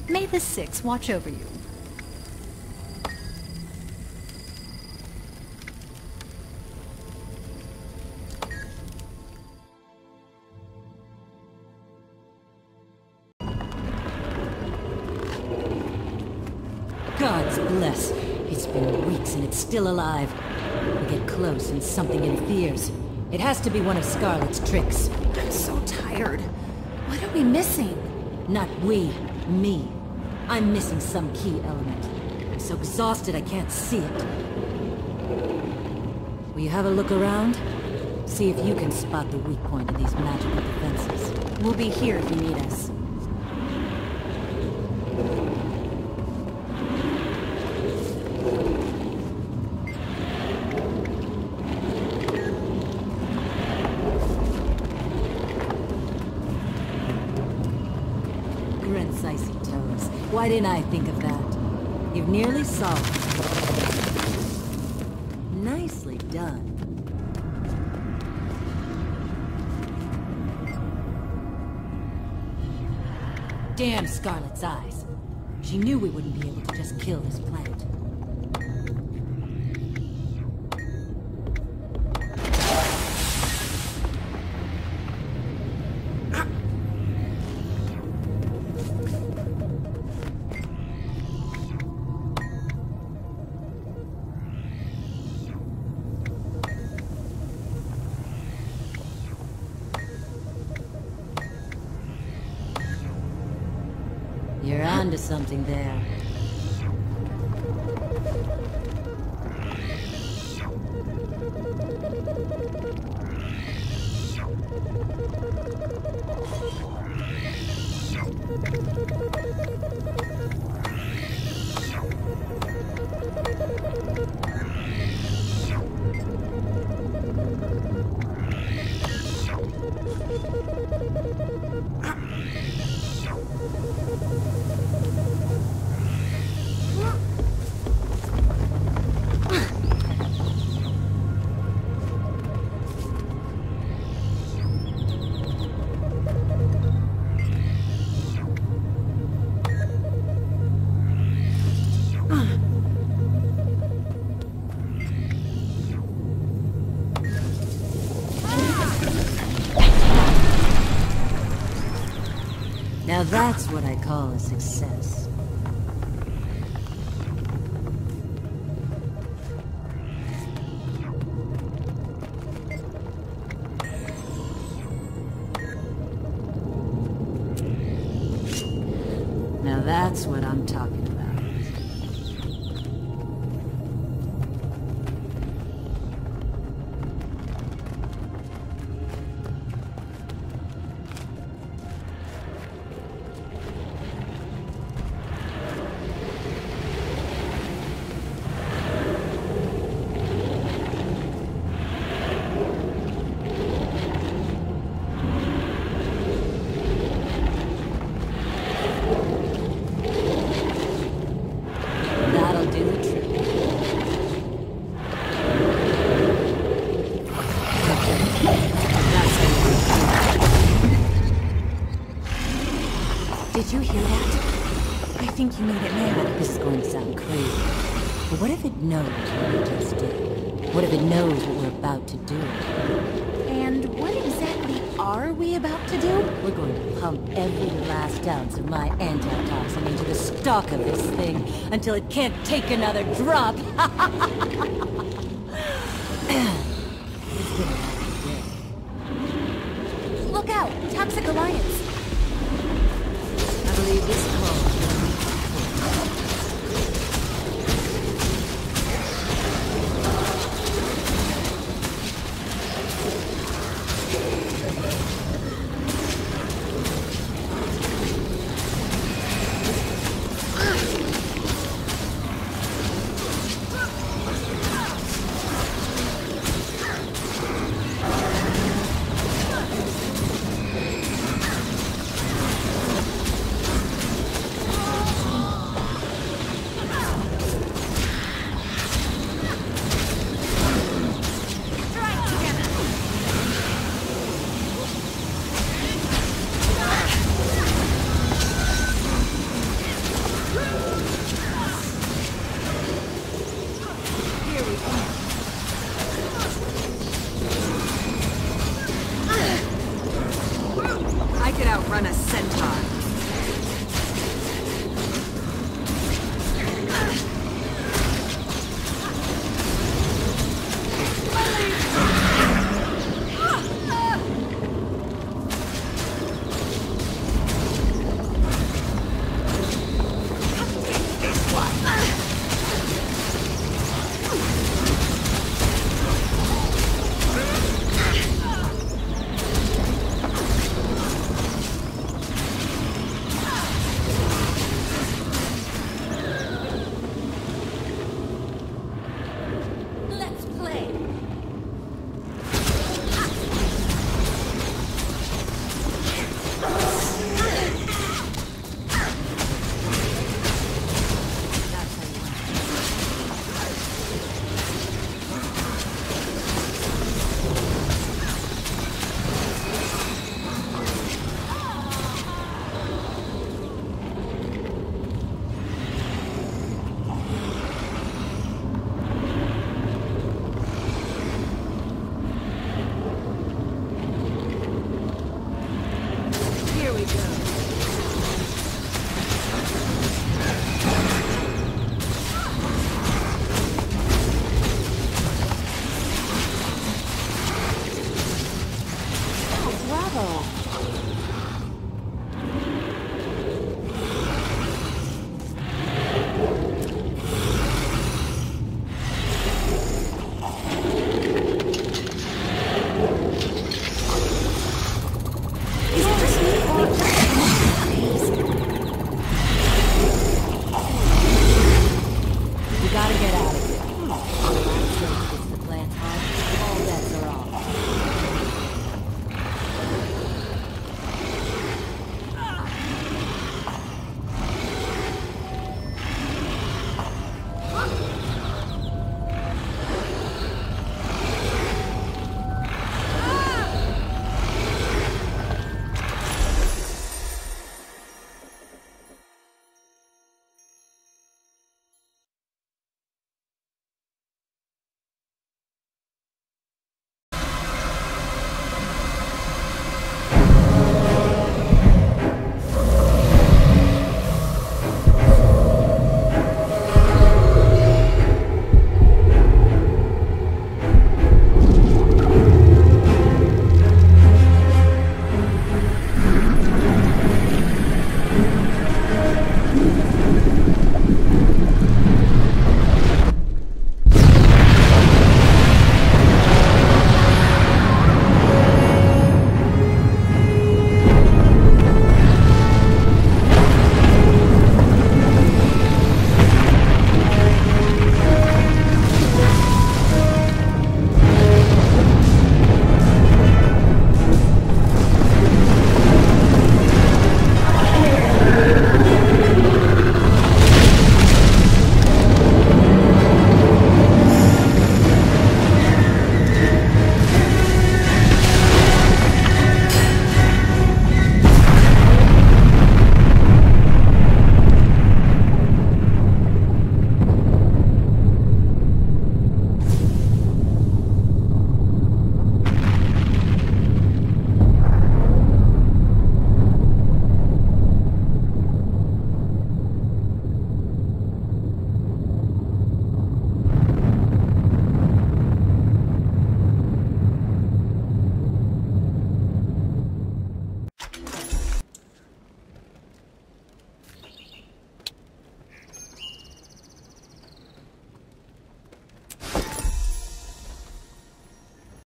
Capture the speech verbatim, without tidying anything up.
May the Six watch over you. Gods bless. It's been weeks and it's still alive. We get close and something interferes. It has to be one of Scarlet's tricks. I'm so tired. What are we missing? Not we. Me. I'm missing some key element. I'm so exhausted I can't see it. Will you have a look around? See if you can spot the weak point of these magical defenses. We'll be here if you need us. Grant's icy toes. Why didn't I think of that? You've nearly solved it. Nicely done. Damn Scarlet's eyes. She knew we wouldn't be able to just kill this plant. You're onto something there. Now that's what I call a success. Now that's what I'm talking about. Did you hear that? I think you made it mad. This is going to sound crazy. But what if it knows what we just did? What if it knows what we're about to do? And what exactly are we about to do? We're going to pump every last ounce of my antitoxin into the stock of this thing until it can't take another drop. It's been a lucky day. Look out! Toxic Alliance! I believe this call. could outrun a centaur. Here we go.